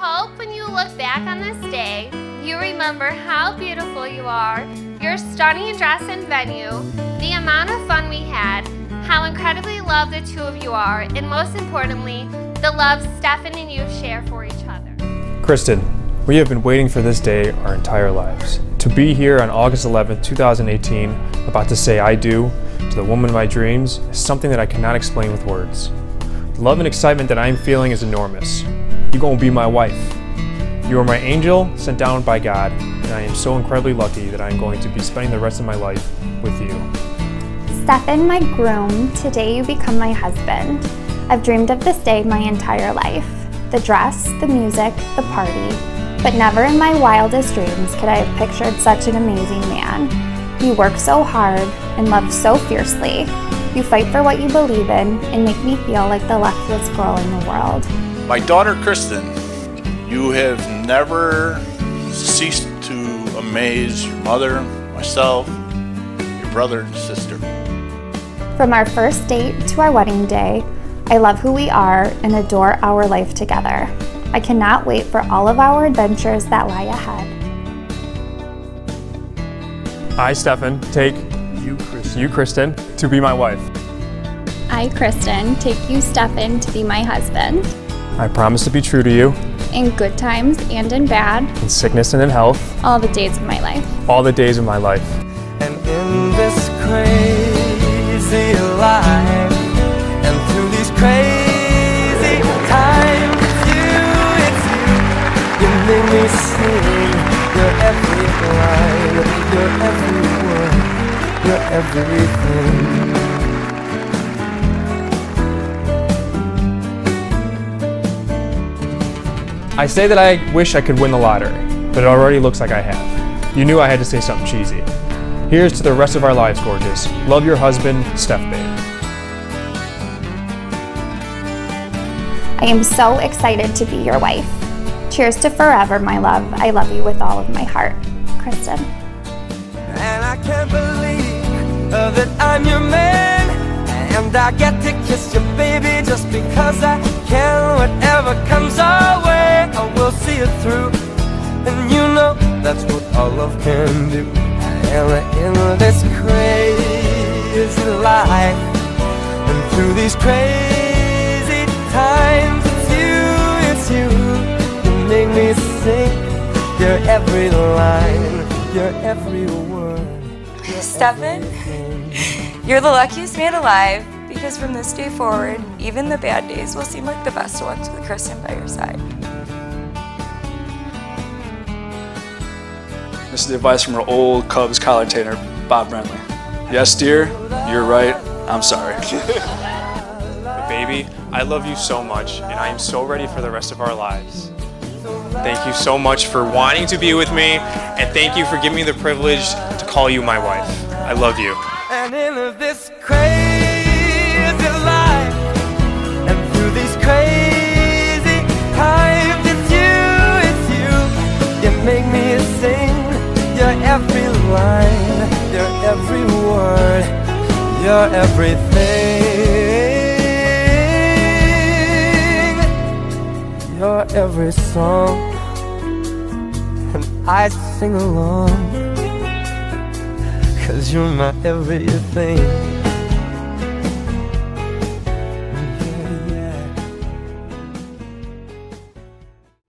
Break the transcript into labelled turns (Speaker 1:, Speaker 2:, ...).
Speaker 1: hope when you look back on this day, you remember how beautiful you are, your stunning dress and venue, the amount of fun we had, how incredibly loved the two of you are, and most importantly, the love Stefan and you share for each other.
Speaker 2: Kristen, we have been waiting for this day our entire lives. To be here on August 11th, 2018, about to say I do to the woman of my dreams is something that I cannot explain with words. The love and excitement that I am feeling is enormous. You're going to be my wife. You are my angel sent down by God, and I am so incredibly lucky that I am going to be spending the rest of my life with you.
Speaker 3: Stefan, my groom, today you become my husband. I've dreamed of this day my entire life. The dress, the music, the party. But never in my wildest dreams could I have pictured such an amazing man. You work so hard and love so fiercely. You fight for what you believe in and make me feel like the luckiest girl in the world.
Speaker 4: My daughter Kristen, you have never ceased to amaze your mother, myself, your brother and sister.
Speaker 3: From our first date to our wedding day, I love who we are and adore our life together. I cannot wait for all of our adventures that lie ahead.
Speaker 2: I, Stefan, take you, Kristen, to be my wife.
Speaker 5: I, Kristen, take you, Stefan, to be my husband.
Speaker 2: I promise to be true to you.
Speaker 5: In good times and in bad.
Speaker 2: In sickness and in health.
Speaker 5: All the days of my life.
Speaker 2: All the days of my life.
Speaker 6: And in this crazy life, and through these crazy times, it's you, you make me sing your every line, your every word, your everything.
Speaker 2: I say that I wish I could win the lottery, but it already looks like I have. You knew I had to say something cheesy. Here's to the rest of our lives, gorgeous. Love your husband, Steph Babe.
Speaker 3: I am so excited to be your wife. Cheers to forever, my love. I love you with all of my heart. Kristen.
Speaker 6: And I can't believe that I'm your man, and I get to kiss your baby just because I can. Whatever comes our way, I will see it through, and you know that's what all love can do. And in this crazy life, and through these crazy times, it's you, you make me sing your every line, your every word.
Speaker 7: Stefan, you're the luckiest man alive, because from this day forward, even the bad days will seem like the best ones with Kristen by your side.
Speaker 8: This is the advice from our old Cubs commentator, Bob Brenly. Yes, dear, you're right, I'm sorry.
Speaker 2: But baby, I love you so much, and I am so ready for the rest of our lives. Thank you so much for wanting to be with me, and thank you for giving me the privilege to call you my wife. I love you.
Speaker 6: And in this crazy life, and through these crazy times, it's you, you make me sing your every line, your every word, your everything, your every song, and I sing along, 'cause you're my everything.